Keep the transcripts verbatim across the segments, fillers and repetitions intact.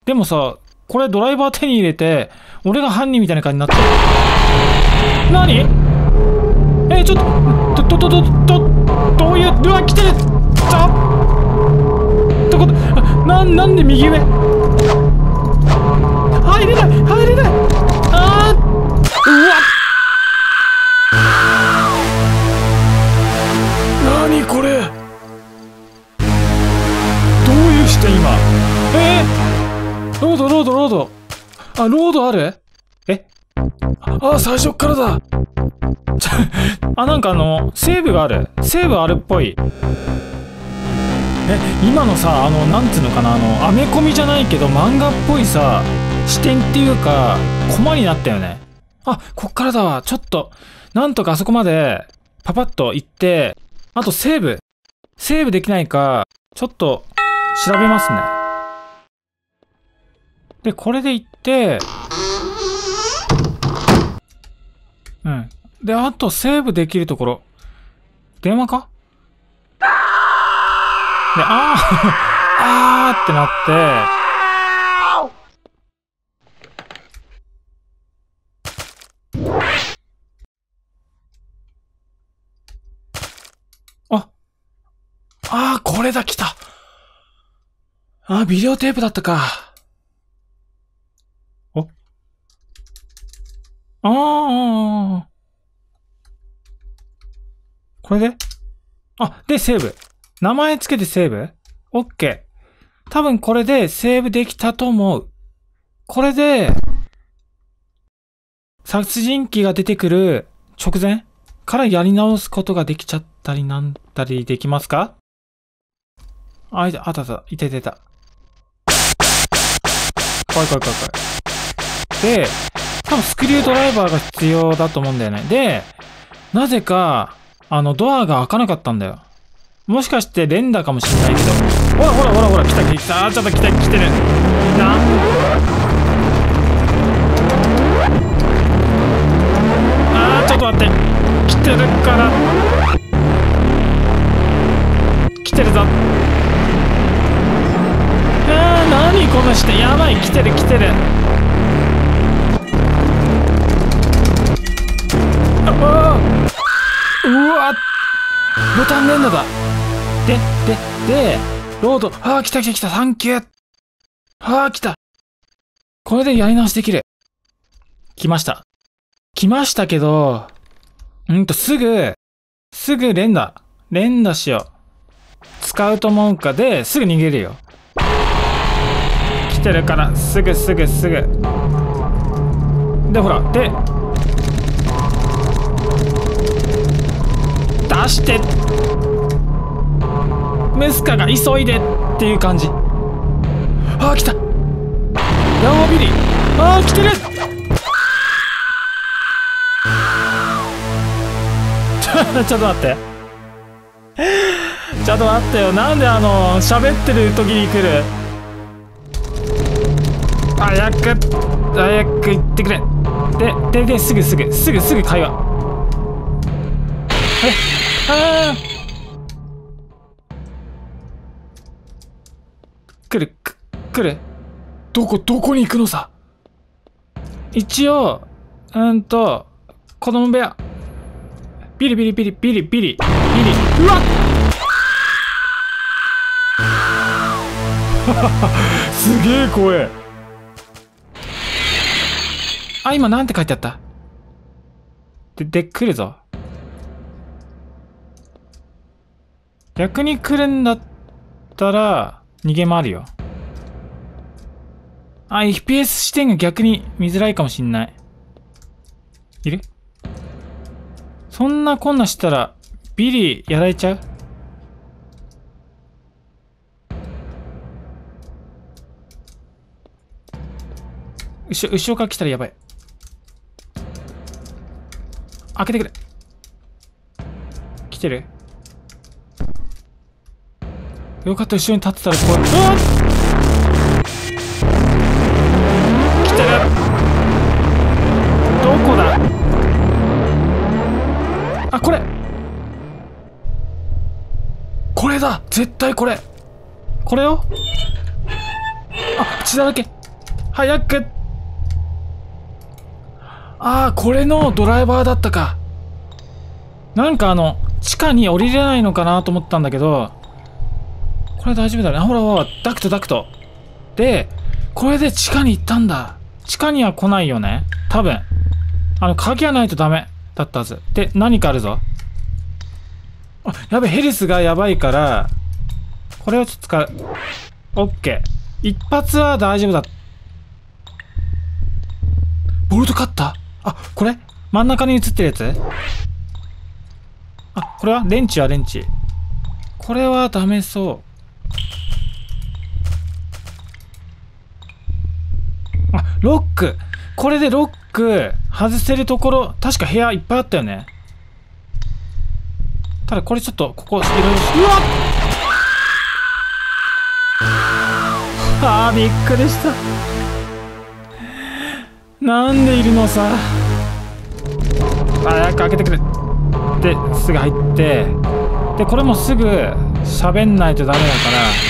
でもさ、これドライバー手に入れて、俺が犯人みたいな感じになってる。何？え、ちょっと、ど、ど、ど、ど、どういう、うわ、来てる！ちょってこと、な、なんで右上？入れない！入れない！あー！うわっ！何これ？どういう視点今？えー、ロードロードロード。あ、ロードある？え？あ、最初っからだ。あ、なんかあの、セーブがある。セーブあるっぽい。え、今のさ、あの、なんつうのかな、あの、アメコミじゃないけど、漫画っぽいさ、視点っていうか、コマになったよね。あ、こっからだわ。ちょっと、なんとかあそこまで、パパッと行って、あとセーブ。セーブできないか、ちょっと、調べますね。で、これで行って、うん。で、あとセーブできるところ。電話か？で、あーあーってなって、あ、あー、これだ、来た。あー、ビデオテープだったか。お、あー、これで？あ、で、セーブ。名前つけてセーブ？ OK。多分これでセーブできたと思う。これで、殺人鬼が出てくる直前からやり直すことができちゃったりなんたりできますか？あ、いた、あったあった、いたいたいた。怖い怖い怖い怖い。で、多分スクリュードライバーが必要だと思うんだよね。で、なぜか、あの、ドアが開かなかったんだよ。もしかして連打かもしれないけど。ほらほらほらほら、来た来た、あ、ちょっと来た来てる。な。あー、ちょっと待って。来てるから。来てるぞ。あー、なにこの視点。やばい、来てる来てる。あー、うわ、ボタン連打だ。で、で、で、ロード。あー、来た来た来た。サンキュー。あー、来た。これでやり直しできる。来ました。来ましたけど、んと、すぐ、すぐ連打。連打しよう。使うと思うかで、すぐ逃げるよ。来てるから、すぐすぐすぐ。で、ほら、で、出して。ムスカが急いでっていう感じ。あー、来た。ヤオビリ。あー、来てる。ちょっと待って。ちょっと待ってよ。なんであの、喋ってる時に来る。早く、早く行ってくれ。で、で、で、すぐすぐ、すぐすぐ会話。え、あー。来る、く、来る。どこ、どこに行くのさ。一応、うんと、子供部屋。ビリビリビリビリビリビリ。うわっすげえ怖え。あ、今なんて書いてあった？で、で、来るぞ。逆に来るんだったら、逃げ回るよ。あ、エフピーエス 視点が逆に見づらいかもしんない。いる？そんなこんなしたら、ビリやられちゃう？後ろ、後ろから来たらやばい。開けてくれ。来てる？よかった、後ろに立ってたら怖い。うわっ！来てる！どこだ？あ、これ！これだ！絶対これ！これよ？ あ、血だらけ。早く。ああ、これのドライバーだったか。なんかあの、地下に降りれないのかなと思ったんだけど、これ大丈夫だね。ほらほら、ダクトダクト。で、これで地下に行ったんだ。地下には来ないよね。多分。あの、鍵がないとダメだったはず。で、何かあるぞ。あ、やべ、ヘルスがやばいから、これをちょっと使う。オッケー。一発は大丈夫だ。ボルトカッター？あ、これ真ん中に映ってるやつ？あ、これはレンチはレンチ。これはダメそう。あ、ロック。これでロック外せるところ、確か部屋いっぱいあったよね。ただこれちょっと、ここ、いろいろ、うわっあー、びっくりした。なんでいるのさ。早く開けてくれ。で、すぐ入って。で、これもすぐ喋んないとダメだから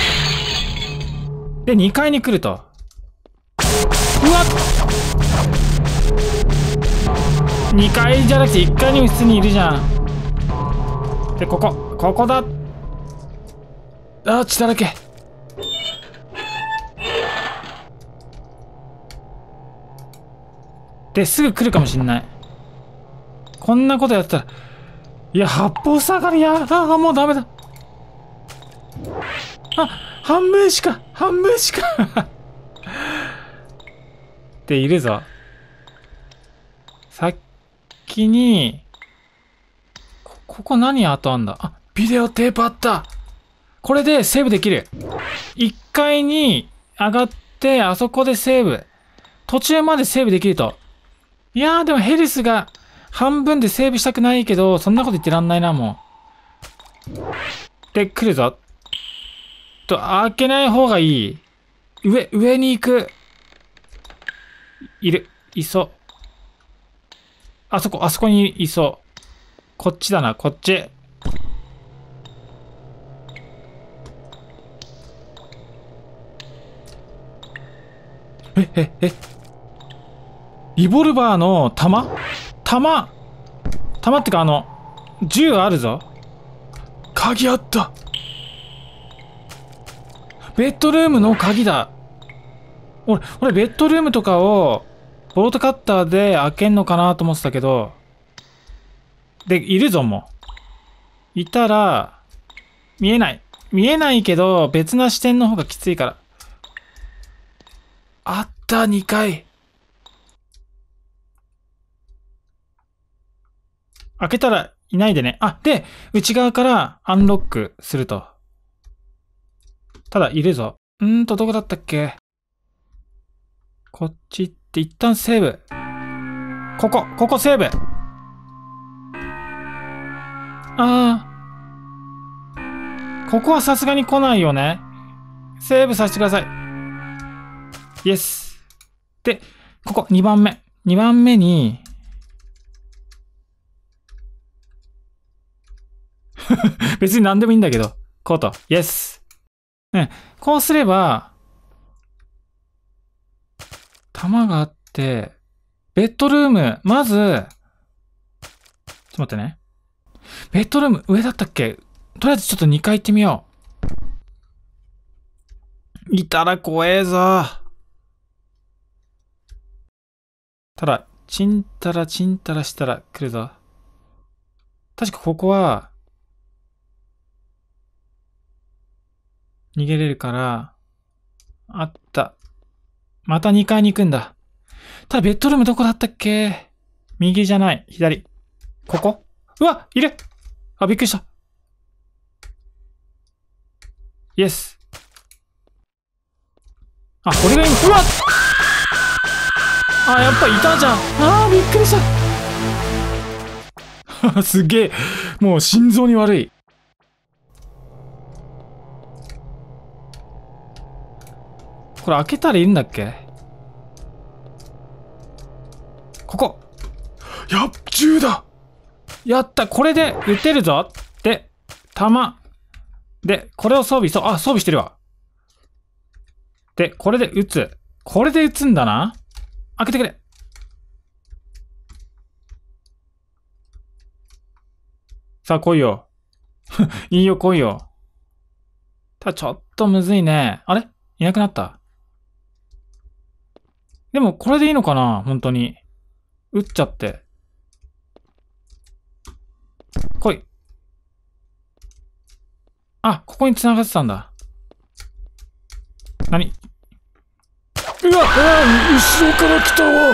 。で、にかいに来ると。うわっにかいじゃなくていっかいにも普通にいるじゃん。で、ここ。ここだ。あー、血だらけ。で、すぐ来るかもしんない。こんなことやったら。いや、八方下がりや。ああ、もうダメだ。あ、半分しか、半分しか。っているぞ。先に、こ、ここ何あとあんだ。あ、ビデオテープあった。これでセーブできる。いっかいに上がって、あそこでセーブ。途中までセーブできると。いやー、でもヘルスが半分でセーブしたくないけど、そんなこと言ってらんないな、もう。で、来るぞ。と、開けない方がいい。上、上に行く。いる。いそう。あそこ、あそこにいそう。こっちだな、こっち。え、え、え。リボルバーの弾弾弾ってかあの、銃あるぞ。鍵あった。ベッドルームの鍵だ。俺、俺ベッドルームとかを、ボルトカッターで開けんのかなと思ってたけど、で、いるぞ、もう。いたら、見えない。見えないけど、別な視点の方がきついから。あった、にかい。開けたらいないでね。あ、で、内側からアンロックすると。ただ、いるぞ。うーんと、どこだったっけ？こっち行って一旦セーブ。ここ、ここセーブ。あー。ここはさすがに来ないよね。セーブさせてください。イエス。で、ここにばんめ。にばんめに、別に何でもいいんだけど、こうと。イエス。ね、こうすれば、弾があって、ベッドルーム、まず、ちょっと待ってね。ベッドルーム、上だったっけ？とりあえずちょっとにかい行ってみよう。いたら怖えぞ。ただ、ちんたらちんたらしたら来るぞ。確かここは、逃げれるから、あった。またにかいに行くんだ。ただベッドルームどこだったっけ？右じゃない。左。ここ？うわ！いる！あ、びっくりした。イエス。あ、これが今、うわっ！あ、やっぱいたじゃん。あー、びっくりした。すげえ。もう心臓に悪い。これ開けたらいいんだっけ？ここ。やっ、銃だ！やった！これで撃てるぞ！で、弾。で、これを装備、そう、あ、装備してるわ。 で、これで撃つ。これで撃つんだな。開けてくれ。さあ来いよ。いいよ来いよ。ただちょっとむずいね。あれいなくなった。でもこれでいいのかな本当に。撃っちゃって。来い。あ、ここに繋がってたんだ。何？うわ、うわ、後ろから来たわ。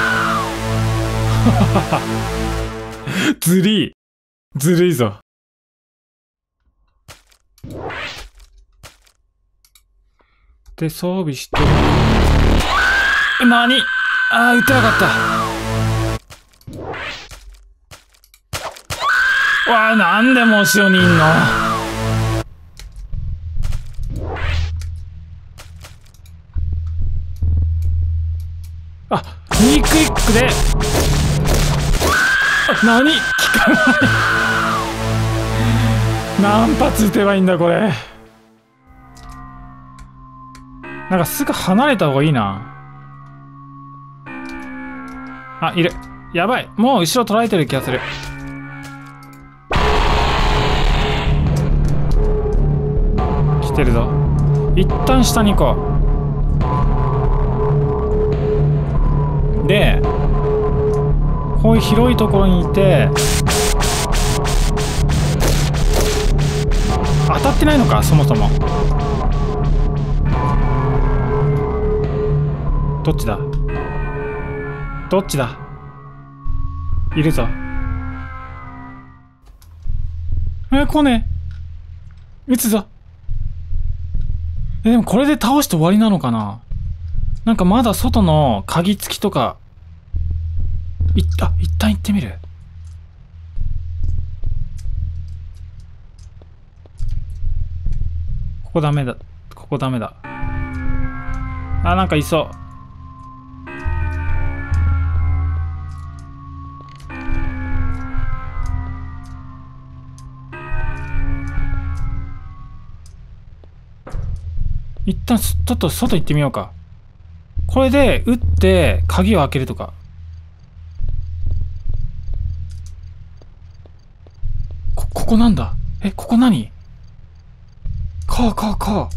ずりー。ずるいぞ。で、装備して。なに？あー、撃ってなかった。わあ、なんでも後ろにいんの？あ、ニークイックで。なに？効かない。何発撃てばいいんだこれ。なんかすぐ離れた方がいいな。あ、いる。やばい。もう後ろ取られてる気がする。来てるぞ。一旦下に行こう。で、こういう広いところにいて、当たってないのか、そもそも。どっちだ？どっちだ？いるぞ。え、来ねえ。撃つぞ。え、でもこれで倒して終わりなのかな？なんかまだ外の鍵付きとか、いっ、あ、一旦行ってみる。ここダメだ。ここダメだ。あ、なんかいそう。一旦ちょっと外行ってみようか。これで撃って鍵を開けるとか。こ、ここなんだ。え、ここ何？こうこうこう。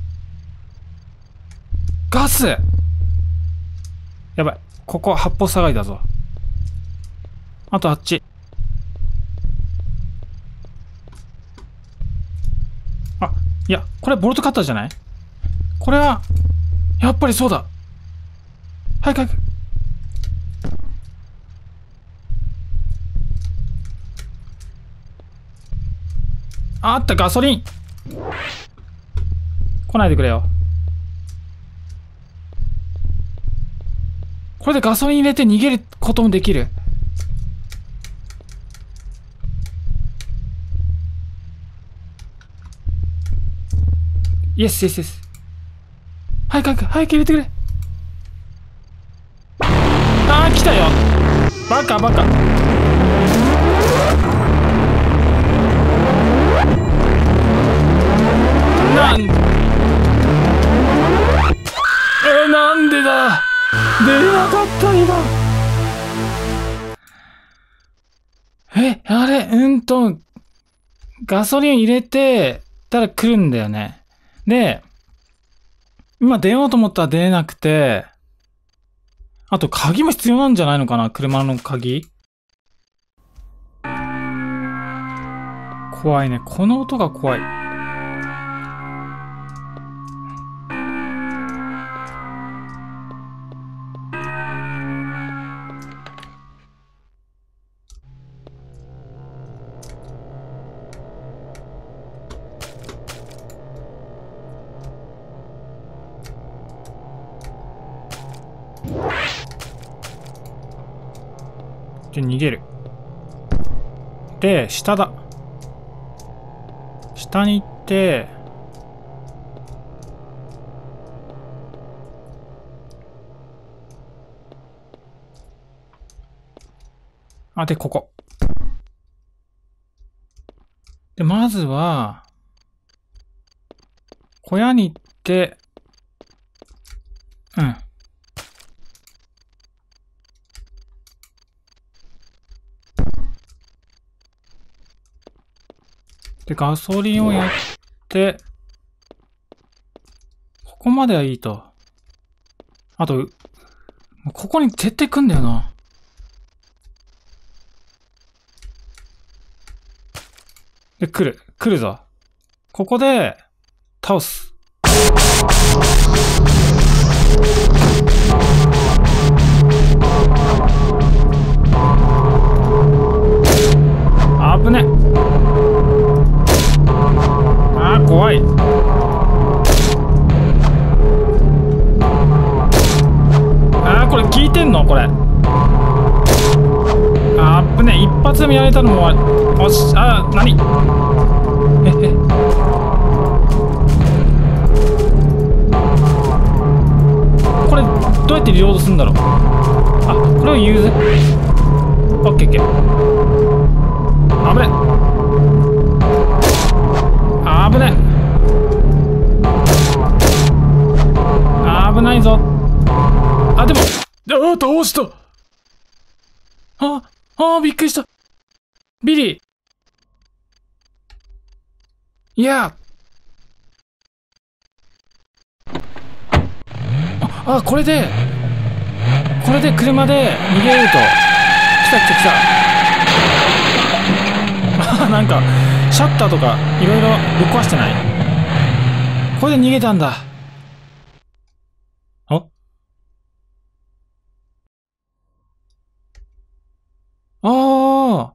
ガス！やばい。ここ八方下がりだぞ。あとあっち。あ、いや、これボルトカッターじゃない？これは、やっぱりそうだ。早く早く。あった、ガソリン。来ないでくれよ。これでガソリン入れて逃げることもできる。イエスイエスイエス。早く早く早く入れてくれ。あー、来たよ。バカバカ。なんえなんでだ。出れなかった今。えあれうんとガソリン入れてたら来るんだよね。で今出ようと思ったら出れなくて、あと鍵も必要なんじゃないのかな、車の鍵。怖いね。この音が怖い。で逃げる。で下だ。下に行ってあ、でここでまずは小屋に行ってうん。で、ガソリンをやって、ここまではいいと。あと、ここに絶対来んだよな。で、来る。来るぞ。ここで、倒す。危ね。あー、怖い。あー、これ効いてんのこれ。あー、危ね。一発で見られたのも悪い。おし、あー、なにえ、え。これ、どうやってリロードするんだろう。あ、これを言うぜ。オッケーオッケー。危ね。危ね。危ないぞ。あ、でも、ああ、倒した。あ、ああ、びっくりした。ビリー。いや。あ、あ、これで、これで車で逃げれると。来た来た来た。あ、なんか、シャッターとか、いろいろぶっ壊してない？これで逃げたんだ。ああ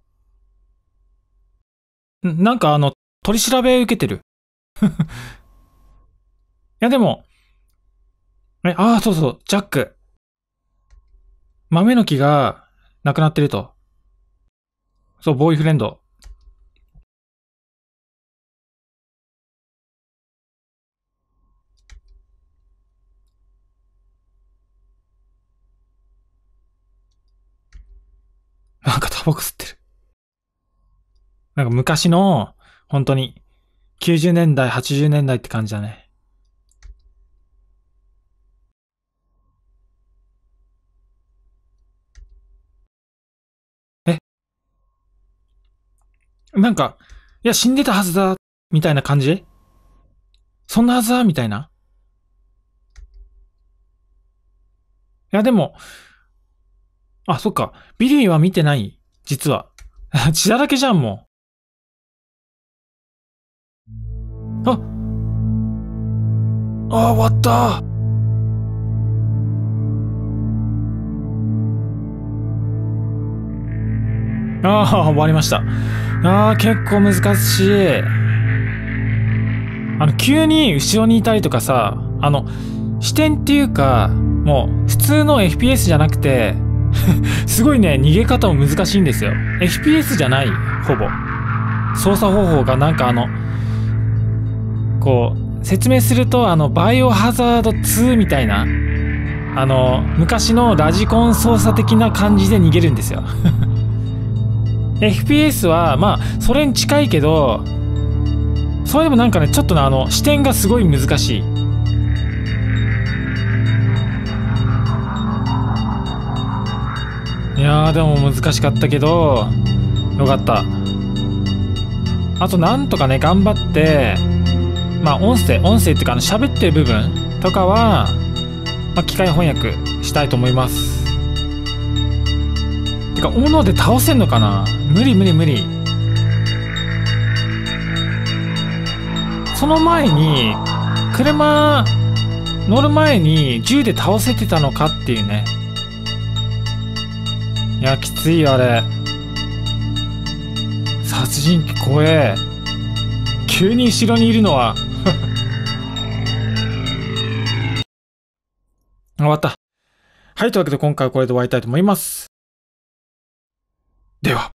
あ。なんかあの、取り調べ受けてる。いやでも、え、ああ、そうそう、ジャック。豆の木がなくなってると。そう、ボーイフレンド。なんかタバコ吸ってる。なんか昔の、本当に、きゅうじゅうねんだい、はちじゅうねんだいって感じだね。え、なんか、いや、死んでたはずだ、みたいな感じ？そんなはずだ、みたいな。いや、でも、あ、そっか。ビリーは見てない。実は。血だらけじゃん、もう。あ、あ、終わった。ああ、終わりました。ああ、結構難しい。あの、急に後ろにいたりとかさ、あの、視点っていうか、もう、普通の エフピーエス じゃなくて、すごいね、逃げ方も難しいんですよ。エフピーエス じゃない、ほぼ。操作方法がなんかあの、こう、説明すると、あの、バイオハザードツーみたいな、あの、昔のラジコン操作的な感じで逃げるんですよ。エフピーエス は、まあ、それに近いけど、それでもなんかね、ちょっとね、あの、視点がすごい難しい。いやー、でも難しかったけど、よかった。あと、なんとかね、頑張って、まあ、音声、音声っていうか、あの、喋ってる部分とかは、まあ、機械翻訳したいと思います。てか、斧で倒せんのかな？無理無理無理。その前に、車乗る前に銃で倒せてたのかっていうね。いや、きついよ、あれ。殺人鬼怖え。急に後ろにいるのは。終わった。はい、というわけで今回はこれで終わりたいと思います。では。